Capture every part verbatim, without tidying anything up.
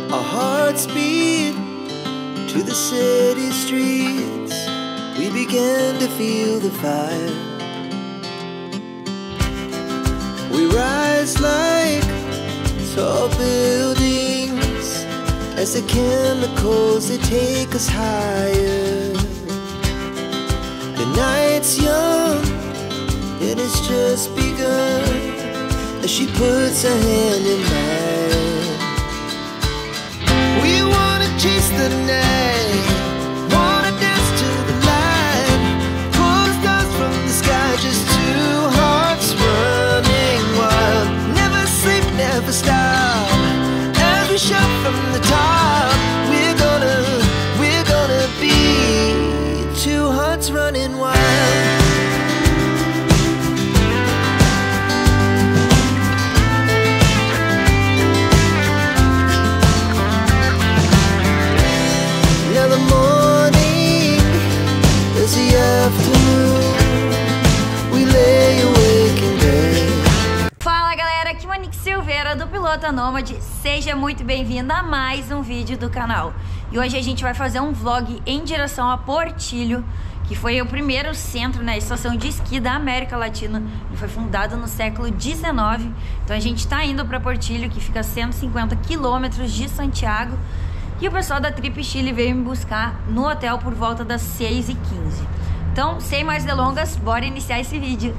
Our hearts beat to the city streets. We began to feel the fire. We rise like tall buildings as the chemicals, they take us higher. The night's young and it's just begun as she puts her hand in mine. We wanna chase the night, wanna dance to the light, pull the stars from the sky, just two hearts running wild. Never sleep, never stop, as we shout from the top. We're gonna, we're gonna be two hearts running wild. Fala galera, aqui é Monique Silveira do Pilota Nômade. Seja muito bem-vindo a mais um vídeo do canal. E hoje a gente vai fazer um vlog em direção a Portillo, que foi o primeiro centro, né, estação de esqui da América Latina. Ele foi fundado no século dezenove. Então a gente está indo para Portillo, que fica a cento e cinquenta quilômetros de Santiago. E o pessoal da Trip Chile veio me buscar no hotel por volta das seis e quinze. Então, sem mais delongas, bora iniciar esse vídeo.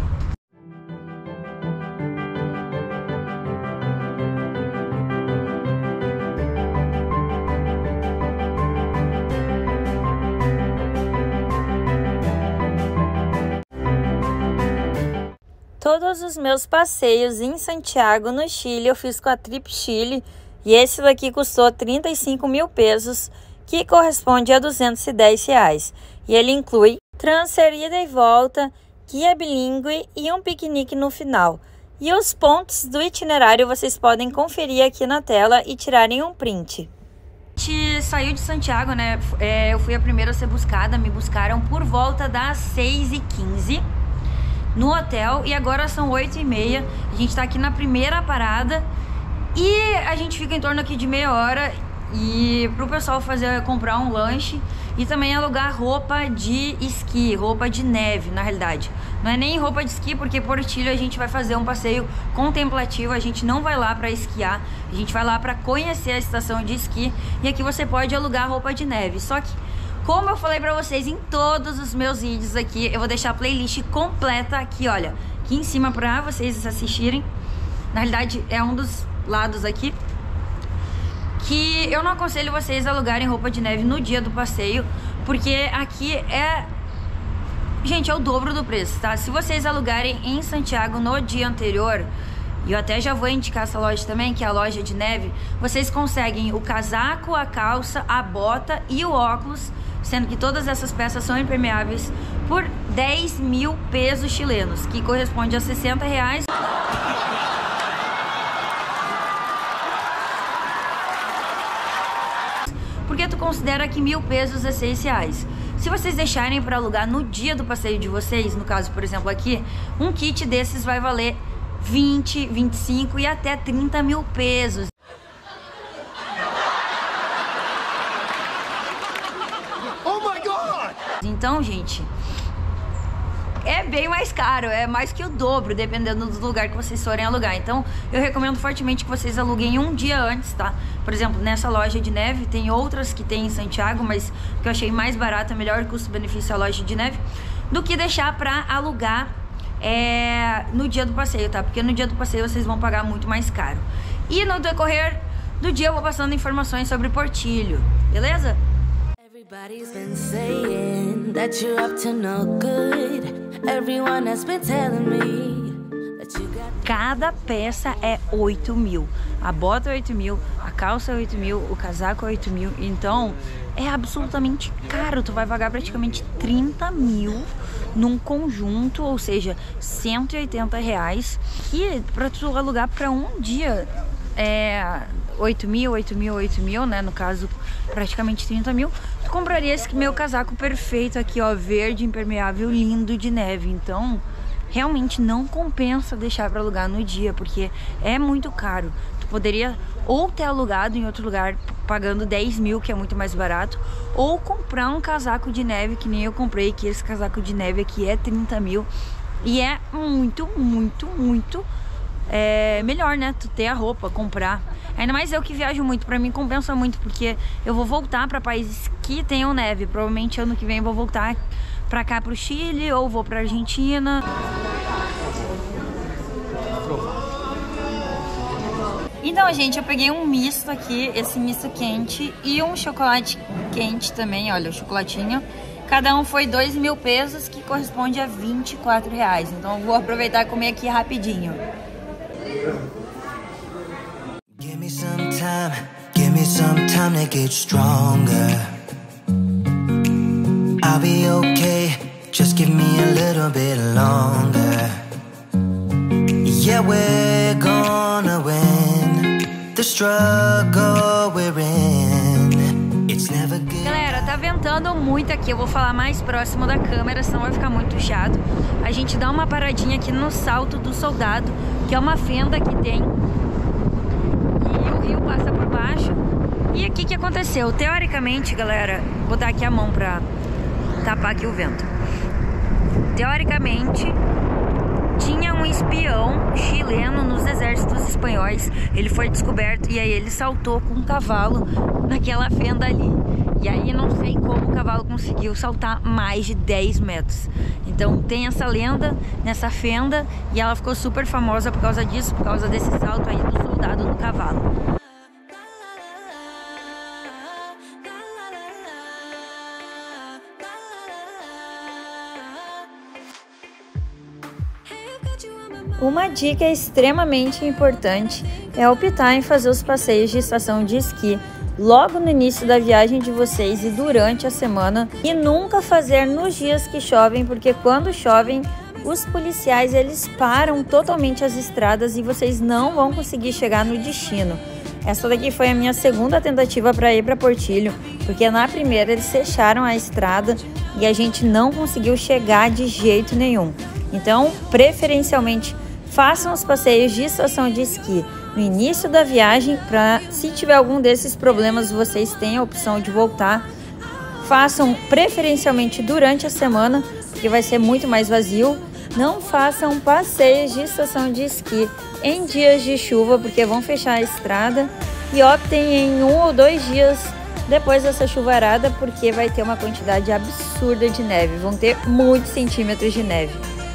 Todos os meus passeios em Santiago, no Chile, eu fiz com a Trip Chile. E esse daqui custou trinta e cinco mil pesos, que corresponde a duzentos e dez reais. E ele inclui transfer ida e volta, guia bilíngue e um piquenique no final. E os pontos do itinerário vocês podem conferir aqui na tela e tirarem um print. A gente saiu de Santiago, né? É, eu fui a primeira a ser buscada, me buscaram por volta das seis e quinze no hotel. E agora são oito e meia, a gente tá aqui na primeira parada. E a gente fica em torno aqui de meia hora e pro pessoal fazer, comprar um lanche e também alugar roupa de esqui, roupa de neve, na realidade. Não é nem roupa de esqui, porque Portillo a gente vai fazer um passeio contemplativo, a gente não vai lá para esquiar, a gente vai lá para conhecer a estação de esqui. E aqui você pode alugar roupa de neve. Só que, como eu falei para vocês em todos os meus vídeos aqui, eu vou deixar a playlist completa aqui, olha, aqui em cima para vocês assistirem. Na realidade é um dos lados aqui, que eu não aconselho vocês a alugarem roupa de neve no dia do passeio, porque aqui é, gente, é o dobro do preço, tá? Se vocês alugarem em Santiago no dia anterior, e eu até já vou indicar essa loja também, que é a loja de neve, vocês conseguem o casaco, a calça, a bota e o óculos, sendo que todas essas peças são impermeáveis, por dez mil pesos chilenos, que corresponde a sessenta reais. Porque tu considera que mil pesos é seis reais. Se vocês deixarem para alugar no dia do passeio de vocês, no caso, por exemplo, aqui, um kit desses vai valer vinte, vinte e cinco e até trinta mil pesos. Oh my God! Então, gente, é bem mais caro, é mais que o dobro, dependendo do lugar que vocês forem alugar. Então, eu recomendo fortemente que vocês aluguem um dia antes, tá? Por exemplo, nessa loja de neve, tem outras que tem em Santiago, mas o que eu achei mais barato, melhor custo-benefício a loja de neve, do que deixar pra alugar é, no dia do passeio, tá? Porque no dia do passeio vocês vão pagar muito mais caro. E no decorrer do dia eu vou passando informações sobre Portillo, beleza? Everybody's been saying that you're up to no good. Everyone has been telling me that you got... Cada peça é oito mil. A bota é oito mil, a calça é oito mil, o casaco é oito mil. Então é absolutamente caro. Tu vai pagar praticamente trinta mil num conjunto, ou seja, cento e oitenta reais. E pra tu alugar pra um dia é oito mil, oito mil, oito mil, né? No caso, praticamente trinta mil. Tu compraria esse meu casaco perfeito aqui, ó, verde, impermeável, lindo de neve. Então, realmente não compensa deixar para alugar no dia, porque é muito caro. Tu tu poderia ou ter alugado em outro lugar pagando dez mil, que é muito mais barato, ou comprar um casaco de neve, que nem eu comprei, que esse casaco de neve aqui é trinta mil. E é muito, muito, muito é, melhor, né? Tu ter a roupa, comprar. Ainda mais eu que viajo muito, pra mim compensa muito, porque eu vou voltar pra países que tenham neve. Provavelmente ano que vem eu vou voltar pra cá, pro Chile, ou vou pra Argentina. Então, gente, eu peguei um misto aqui, esse misto quente, e um chocolate quente também, olha, o chocolatinho. Cada um foi dois mil pesos, que corresponde a vinte e quatro reais. Então eu vou aproveitar e comer aqui rapidinho. Give me some time, give me some time to get stronger. I'll be okay, just give me a little bit longer. Yeah, we're gonna win the struggle we're in. It's never good. Galera, tá ventando muito aqui, eu vou falar mais próximo da câmera, senão vai ficar muito chato. A gente dá uma paradinha aqui no Salto do Soldado, que é uma fenda que tem. E o rio passa por baixo. E aqui que aconteceu? Teoricamente, galera, vou botar aqui a mão pra tapar aqui o vento. Teoricamente, tinha um espião chileno nos exércitos espanhóis. Ele foi descoberto e aí ele saltou com um cavalo naquela fenda ali. E aí não sei como o cavalo conseguiu saltar mais de dez metros. Então tem essa lenda nessa fenda e ela ficou super famosa por causa disso, por causa desse salto aí do soldado no cavalo. Uma dica extremamente importante é optar em fazer os passeios de estação de esqui logo no início da viagem de vocês e durante a semana, e nunca fazer nos dias que chovem, porque quando chovem os policiais eles param totalmente as estradas e vocês não vão conseguir chegar no destino. Essa daqui foi a minha segunda tentativa para ir para Portillo, porque na primeira eles fecharam a estrada e a gente não conseguiu chegar de jeito nenhum. Então, preferencialmente, façam os passeios de estação de esqui no início da viagem, para se tiver algum desses problemas vocês têm a opção de voltar. Façam preferencialmente durante a semana, porque vai ser muito mais vazio. Não façam passeios de estação de esqui em dias de chuva, porque vão fechar a estrada, e optem em um ou dois dias depois dessa chuvarada, porque vai ter uma quantidade absurda de neve, vão ter muitos centímetros de neve.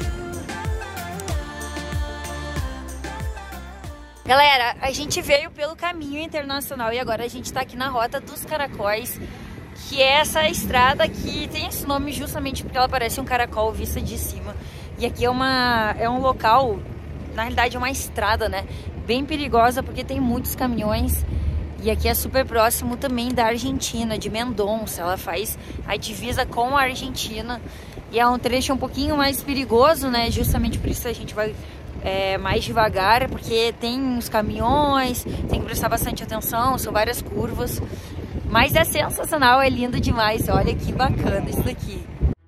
Galera, a gente veio pelo caminho internacional e agora a gente tá aqui na Rota dos Caracóis, que é essa estrada que tem esse nome justamente porque ela parece um caracol vista de cima. E aqui é, uma, é um local, na realidade é uma estrada, né? Bem perigosa porque tem muitos caminhões. E aqui é super próximo também da Argentina, de Mendonça. Ela faz a divisa com a Argentina. E é um trecho um pouquinho mais perigoso, né? Justamente por isso a gente vai é, mais devagar, porque tem uns caminhões, tem que prestar bastante atenção, são várias curvas. Mas é sensacional, é lindo demais. Olha que bacana isso daqui.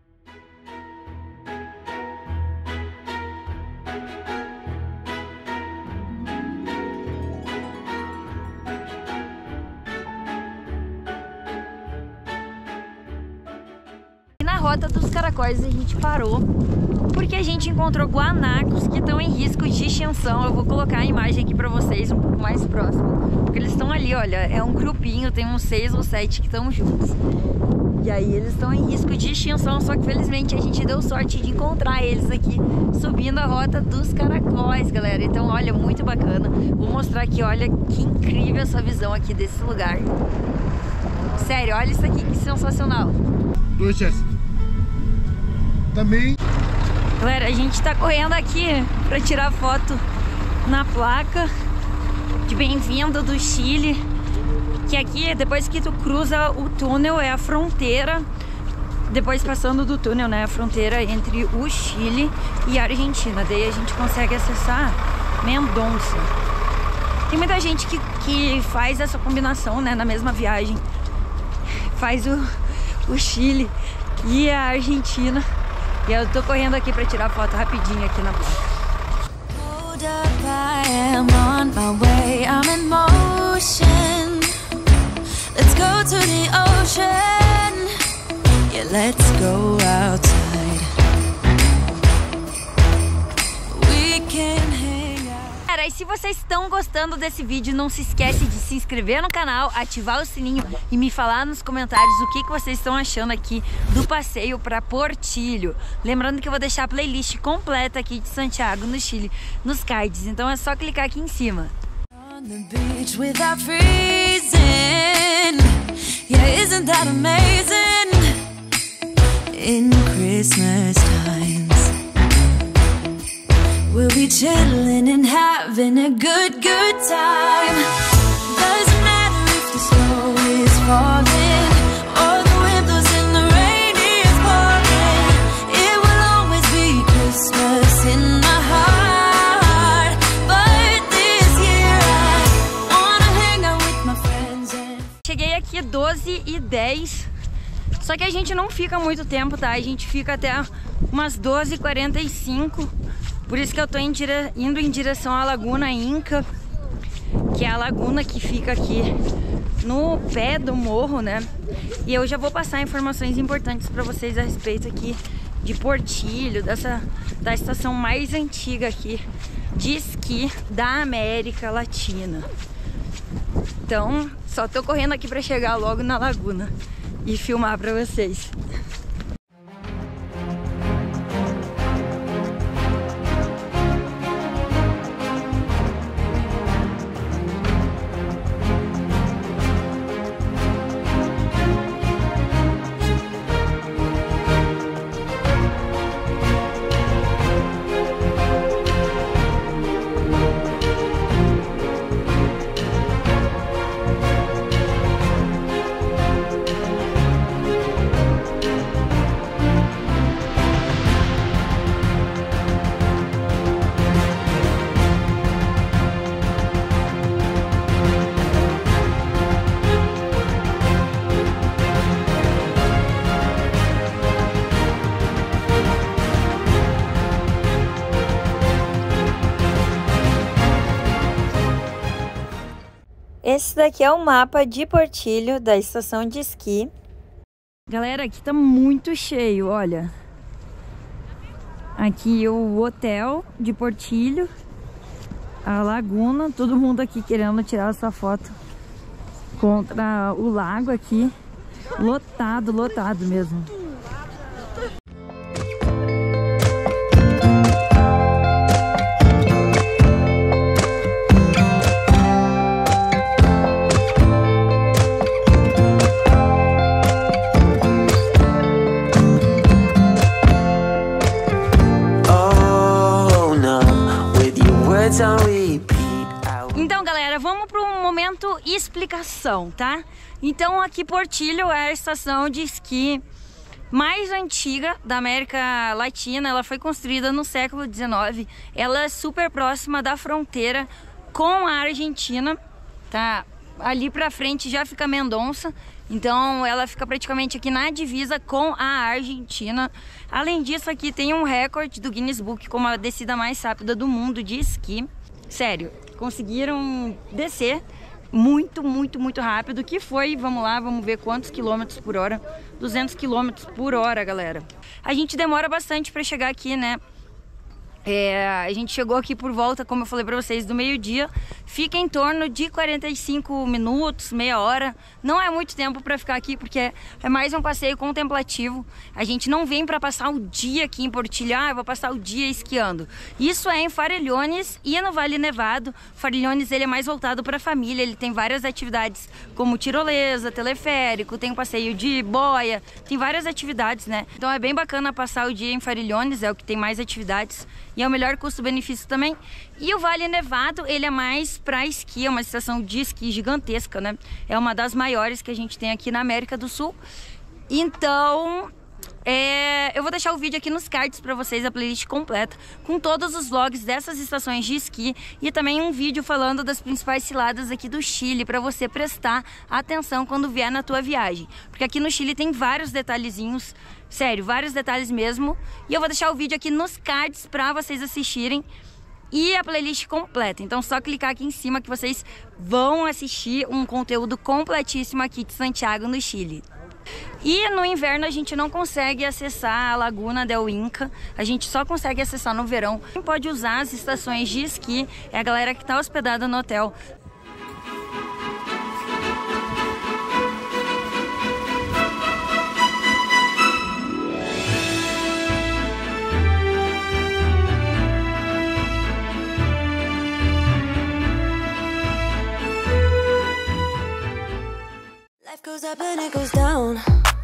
Na Rota dos Caracóis a gente parou porque a gente encontrou guanacos que estão em risco de extinção. Eu vou colocar a imagem aqui pra vocês um pouco mais próximo, porque eles estão ali, olha, é um grupinho, tem uns seis ou sete que estão juntos. E aí eles estão em risco de extinção, só que felizmente a gente deu sorte de encontrar eles aqui subindo a Rota dos Caracóis, galera. Então olha, muito bacana. Vou mostrar aqui, olha que incrível essa visão aqui desse lugar. Sério, olha isso aqui, que sensacional. Dois chesses. Também. Galera, a gente tá correndo aqui pra tirar foto na placa de bem-vindo do Chile. Que aqui, depois que tu cruza o túnel, é a fronteira. Depois passando do túnel, né? A fronteira entre o Chile e a Argentina. Daí a gente consegue acessar Mendonça. Tem muita gente que, que faz essa combinação, né? Na mesma viagem. Faz o, o Chile e a Argentina. E eu tô correndo aqui pra tirar foto rapidinho aqui na placa. I'm in motion. Let's go to the ocean. Yeah, let's go outside. We can hang out. Cara, e se vocês estão gostando desse vídeo, não se esquece de se inscrever no canal, ativar o sininho e me falar nos comentários o que, que vocês estão achando aqui do passeio para Portillo. Lembrando que eu vou deixar a playlist completa aqui de Santiago, no Chile, nos cards. Então é só clicar aqui em cima. On the beach without freezing. Yeah, isn't that amazing? In Christmas times, we'll be chilling and having a good, good time. Doesn't matter if the snow is falling or the wind blows and the rain is pouring. It will always be Christmas in my heart. But this year I wanna hang out with my friends and... Cheguei aqui doze e dez. Só que a gente não fica muito tempo, tá? A gente fica até umas doze e quarenta e cinco. Por isso que eu tô em dire... indo em direção à Laguna Inca, que é a laguna que fica aqui no pé do morro, né? E eu já vou passar informações importantes para vocês a respeito aqui de Portillo, dessa da estação mais antiga aqui de esqui da América Latina. Então, só tô correndo aqui para chegar logo na laguna e filmar para vocês. Esse daqui é o mapa de Portillo, da estação de esqui. Galera, aqui tá muito cheio, olha. Aqui o hotel de Portillo, a laguna, todo mundo aqui querendo tirar a sua foto contra o lago aqui. Lotado, lotado mesmo. Então, galera, vamos para um momento explicação, tá? Então, aqui Portillo é a estação de esqui mais antiga da América Latina. Ela foi construída no século dezenove. Ela é super próxima da fronteira com a Argentina, tá? Ali pra frente já fica Mendonça. Então ela fica praticamente aqui na divisa com a Argentina. Além disso, aqui tem um recorde do Guinness Book como a descida mais rápida do mundo de esqui. Sério, conseguiram descer muito, muito, muito rápido. Que foi, vamos lá, vamos ver quantos quilômetros por hora. duzentos quilômetros por hora, galera. A gente demora bastante pra chegar aqui, né? É, a gente chegou aqui por volta, como eu falei pra vocês, do meio-dia. Fica em torno de quarenta e cinco minutos, meia hora. Não é muito tempo pra ficar aqui, porque é mais um passeio contemplativo. A gente não vem pra passar o dia aqui em Portillo. Ah, eu vou passar o dia esquiando. Isso é em Farellones e no Vale Nevado. Farellones, ele é mais voltado pra família. Ele tem várias atividades como tirolesa, teleférico, tem um passeio de boia. Tem várias atividades, né? Então é bem bacana passar o dia em Farellones, é o que tem mais atividades. E é o melhor custo-benefício também. E o Vale Nevado, ele é mais para esqui, é uma estação de esqui gigantesca, né? É uma das maiores que a gente tem aqui na América do Sul. Então, é, eu vou deixar o vídeo aqui nos cards para vocês, a playlist completa, com todos os vlogs dessas estações de esqui e também um vídeo falando das principais ciladas aqui do Chile, para você prestar atenção quando vier na tua viagem. Porque aqui no Chile tem vários detalhezinhos, sério, vários detalhes mesmo. E eu vou deixar o vídeo aqui nos cards para vocês assistirem. e a playlist completa. Então só clicar aqui em cima que vocês vão assistir um conteúdo completíssimo aqui de Santiago, no Chile. E no inverno a gente não consegue acessar a Laguna del Inca, a gente só consegue acessar no verão. Quem pode usar as estações de esqui é a galera que está hospedada no hotel. Goes up and it goes down.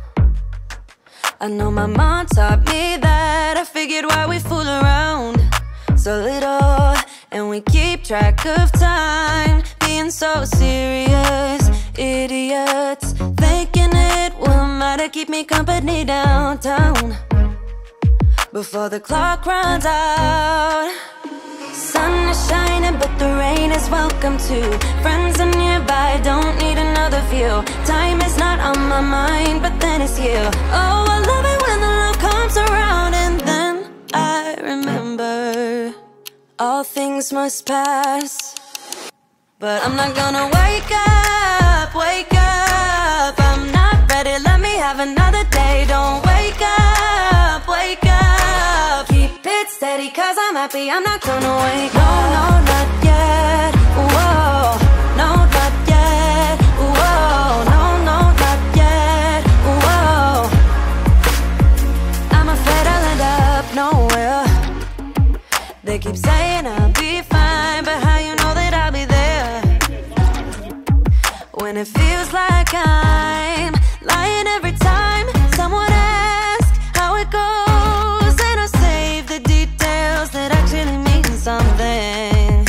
I know my mom taught me that. I figured why we fool around so little and we keep track of time, being so serious, idiots, thinking it will matter, keep me company downtown before the clock runs out. Sun is shining, but the rain is welcome too. Friends are nearby, don't need another view. Time is not on my mind, but then it's you. Oh, I love it when the love comes around. And then I remember all things must pass, but I'm not gonna wake up, wake up. I'm not ready, let me have another day. Don't wake up, wake up. Keep it steady, cause I'm happy, I'm not gonna wake up. No, no, not yet, whoa. No, not yet, whoa. No, no, not yet, whoa. I'm afraid I'll end up nowhere. They keep saying I'll be fine, but how you know that I'll be there when it feels like I'm lying every time someone asks how it goes, and I save the details that actually mean something.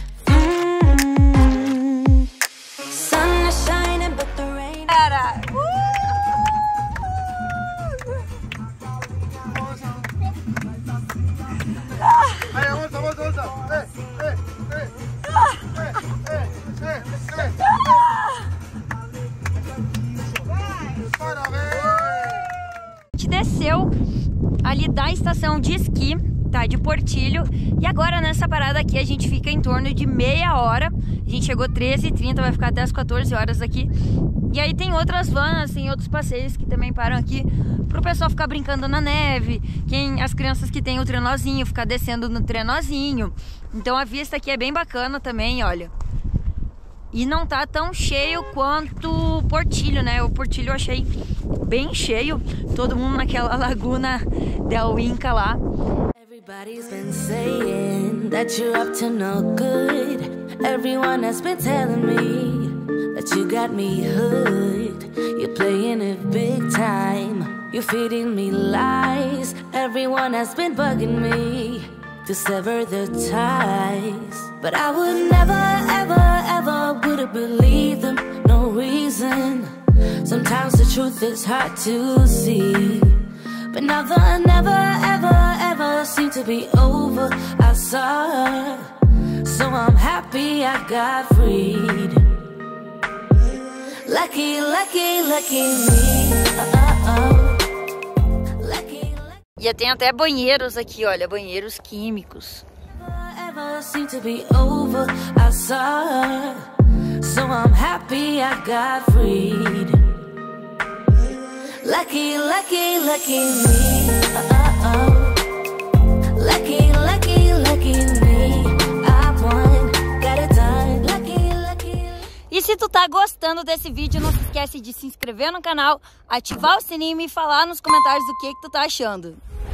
Mm-hmm. Sun is shining, but the rain. A gente desceu ali da estação de esqui, tá, de Portillo, e agora nessa parada aqui a gente fica em torno de meia hora. A gente chegou treze e trinta, vai ficar até as quatorze horas aqui. E aí tem outras vans, tem outros passeios que também param aqui pro pessoal ficar brincando na neve, quem, as crianças que tem o trenozinho, ficar descendo no trenozinho. Então a vista aqui é bem bacana também, olha. E não tá tão cheio quanto o Portillo, né? O Portillo eu achei bem cheio, todo mundo naquela Laguna del Inca lá. Everybody's been saying that you're up to no good. Everyone has been telling me that you got me hooked. You're playing it big time. You're feeding me lies. Everyone has been bugging me to sever the ties, but I would never, ever, ever would have believed them. No reason. Sometimes the truth is hard to see, but now the never, ever, ever seemed to be over. I saw, so I'm happy I got freed. Lucky, lucky, lucky me. Uh-oh. Lucky, lucky. E tem até banheiros aqui, olha, banheiros químicos. Ever seem to be over. I saw, so I'm happy I got freed. Lucky, lucky, lucky me. Uh-oh. Lucky, lucky, lucky me. I won, got it done. Lucky, lucky. E se tu tá gostando desse vídeo, não se esquece de se inscrever no canal, ativar o sininho e me falar nos comentários o que que tu tá achando.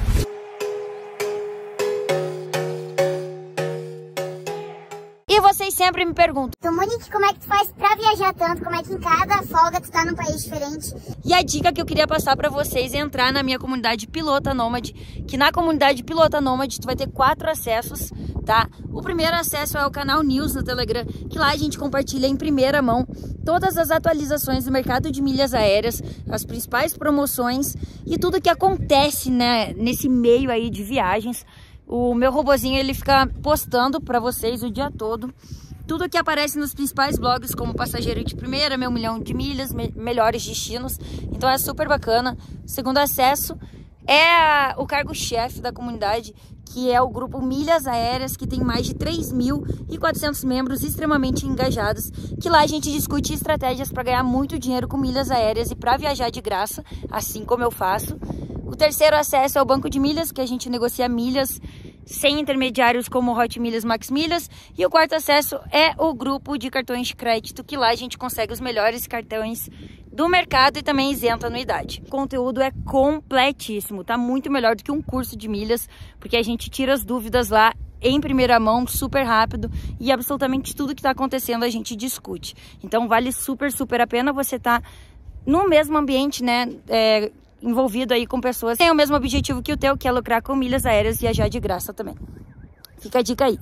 E vocês sempre me perguntam: Então, Monique, como é que tu faz pra viajar tanto? Como é que em cada folga tu tá num país diferente? E a dica que eu queria passar pra vocês é entrar na minha comunidade Pilota Nômade, que na comunidade Pilota Nômade tu vai ter quatro acessos, tá? O primeiro acesso é o canal News no Telegram, que lá a gente compartilha em primeira mão todas as atualizações do mercado de milhas aéreas, as principais promoções e tudo que acontece, né, nesse meio aí de viagens. O meu robozinho, ele fica postando pra vocês o dia todo tudo que aparece nos principais blogs, como Passageiro de Primeira, Meu Milhão de Milhas, me Melhores Destinos. Então é super bacana. O segundo acesso é a, o cargo-chefe da comunidade, que é o grupo Milhas Aéreas, que tem mais de três mil e quatrocentos membros extremamente engajados, que lá a gente discute estratégias para ganhar muito dinheiro com milhas aéreas e para viajar de graça, assim como eu faço. O terceiro acesso é o banco de milhas, que a gente negocia milhas sem intermediários como Hot Milhas, Max Milhas. E o quarto acesso é o grupo de cartões de crédito, que lá a gente consegue os melhores cartões do mercado e também isenta anuidade. O conteúdo é completíssimo, tá muito melhor do que um curso de milhas, porque a gente tira as dúvidas lá em primeira mão, super rápido, e absolutamente tudo que está acontecendo a gente discute. Então vale super, super a pena você estar tá no mesmo ambiente, né, é, envolvido aí com pessoas que têm o mesmo objetivo que o teu, que é lucrar com milhas aéreas e viajar de graça também. Fica a dica aí.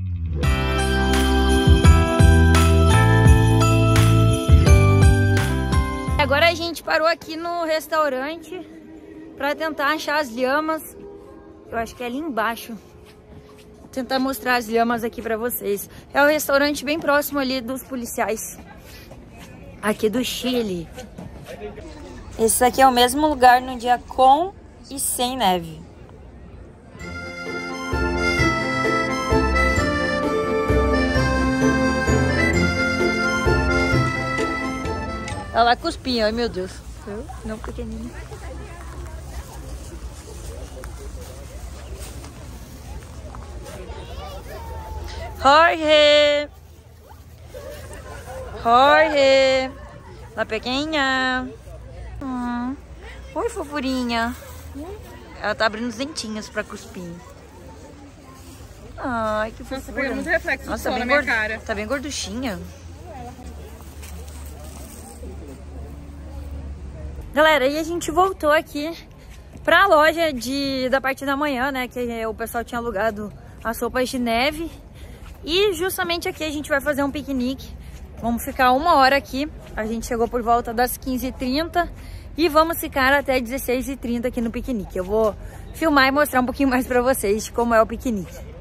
Agora a gente parou aqui no restaurante para tentar achar as lhamas. Eu acho que é ali embaixo. Vou tentar mostrar as lhamas aqui para vocês. É um restaurante bem próximo ali dos policiais aqui do Chile. Esse aqui é o mesmo lugar no dia com e sem neve. Olha lá, cuspinha, ai meu Deus. Não pequenininho. Jorge! Jorge! La pequena! Hum. Oi, fofurinha! Ela tá abrindo os dentinhos pra cuspir. Ai, que fofura. Nossa, pegou muito reflexo. Nossa, tá bem, na minha cara. Tá bem gorduchinha. Galera, e a gente voltou aqui pra loja de, da parte da manhã, né? Que o pessoal tinha alugado as roupas de neve. E justamente aqui a gente vai fazer um piquenique. Vamos ficar uma hora aqui. A gente chegou por volta das quinze e trinta. E vamos ficar até dezesseis e trinta aqui no piquenique. Eu vou filmar e mostrar um pouquinho mais pra vocês de como é o piquenique.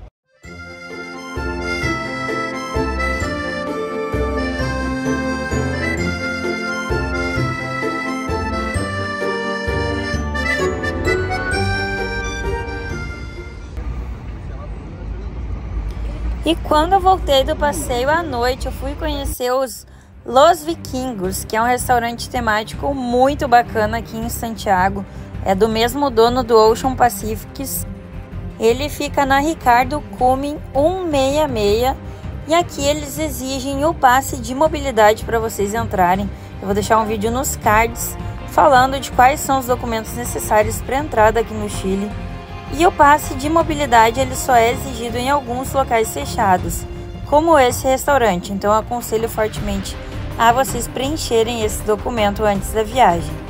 E quando eu voltei do passeio à noite, eu fui conhecer os Los Vikingos, que é um restaurante temático muito bacana aqui em Santiago. É do mesmo dono do Ocean Pacifics. Ele fica na Ricardo Cumming cento e sessenta e seis. E aqui eles exigem o passe de mobilidade para vocês entrarem. Eu vou deixar um vídeo nos cards falando de quais são os documentos necessários para entrada aqui no Chile. E o passe de mobilidade ele só é exigido em alguns locais fechados, como esse restaurante. Então eu aconselho fortemente a vocês preencherem esse documento antes da viagem.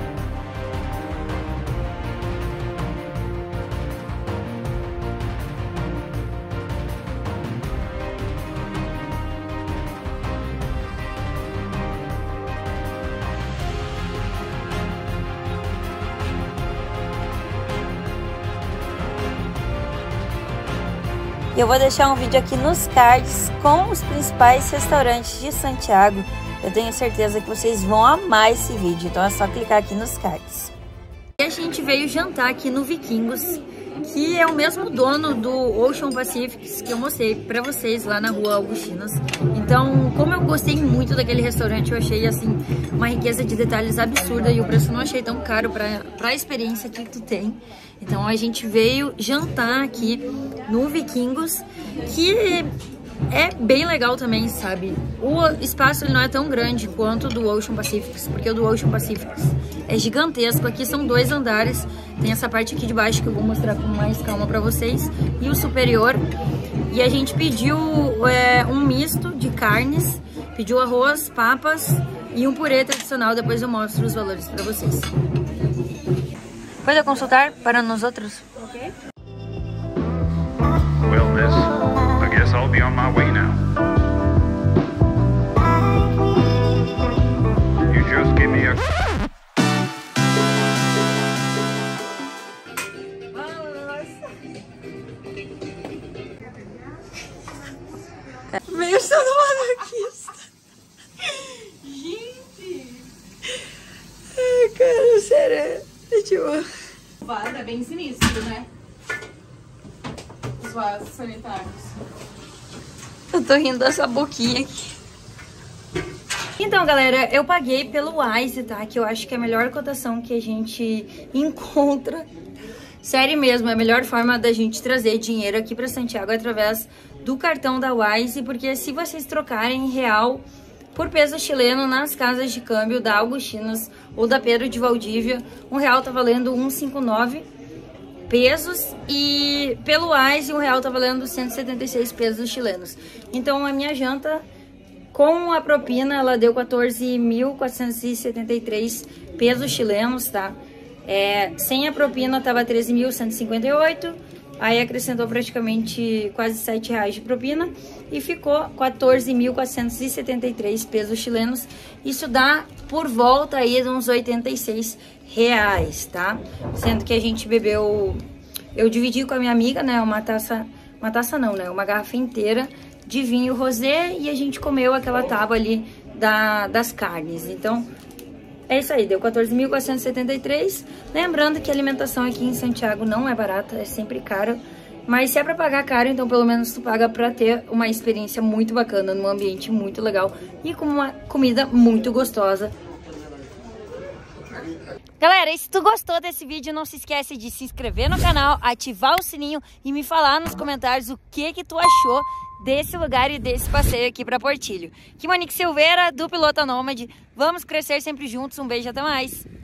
Eu vou deixar um vídeo aqui nos cards com os principais restaurantes de Santiago. Eu tenho certeza que vocês vão amar esse vídeo, então é só clicar aqui nos cards. E a gente veio jantar aqui no Vikingos, que é o mesmo dono do Ocean Pacifics que eu mostrei pra vocês lá na rua Augustinas. Então, como eu gostei muito daquele restaurante, eu achei assim uma riqueza de detalhes absurda e o preço não achei tão caro pra, pra experiência que tu tem. Então a gente veio jantar aqui no Vikingos, que é bem legal também, sabe? O espaço ele não é tão grande quanto o do Ocean Pacifics, porque o do Ocean Pacifics é gigantesco. Aqui são dois andares, tem essa parte aqui de baixo que eu vou mostrar com mais calma pra vocês, e o superior. E a gente pediu é, um misto de carnes, pediu arroz, papas e um purê tradicional. Depois eu mostro os valores pra vocês. Pode consultar para nós outros? Ok. Well, miss, I guess I'll be on my way now. You just give me a... Meio sadomasoquista. Gente! Ai, cara, sério. Tipo... Tá bem sinistro, né? vasos sanitários. Eu tô rindo dessa boquinha aqui. Então, galera, eu paguei pelo Wise, tá? Que eu acho que é a melhor cotação que a gente encontra. Sério mesmo, é a melhor forma da gente trazer dinheiro aqui pra Santiago através do cartão da Wise, porque se vocês trocarem real por peso chileno nas casas de câmbio da Augustinus ou da Pedro de Valdívia, um real tá valendo cento e cinquenta e nove pesos e pelo Wise um real tá valendo cento e setenta e seis pesos chilenos. Então a minha janta com a propina ela deu quatorze mil quatrocentos e setenta e três pesos chilenos, tá? É, sem a propina tava treze mil cento e cinquenta e oito, aí acrescentou praticamente quase sete reais de propina e ficou quatorze mil quatrocentos e setenta e três pesos chilenos. Isso dá por volta aí de uns oitenta e seis reais, tá? Sendo que a gente bebeu, eu dividi com a minha amiga, né, uma taça, uma taça não, né, uma garrafa inteira de vinho rosé e a gente comeu aquela tábua ali da, das carnes. Então, é isso aí, deu quatorze mil quatrocentos e setenta e três. Lembrando que a alimentação aqui em Santiago não é barata, é sempre caro. Mas se é pra pagar caro, então pelo menos tu paga pra ter uma experiência muito bacana, num ambiente muito legal e com uma comida muito gostosa. Galera, e se tu gostou desse vídeo, não se esquece de se inscrever no canal, ativar o sininho e me falar nos comentários o que que tu achou desse lugar e desse passeio aqui pra Portillo. Aqui Monique Silveira, do Pilota Nômade. Vamos crescer sempre juntos. Um beijo, até mais!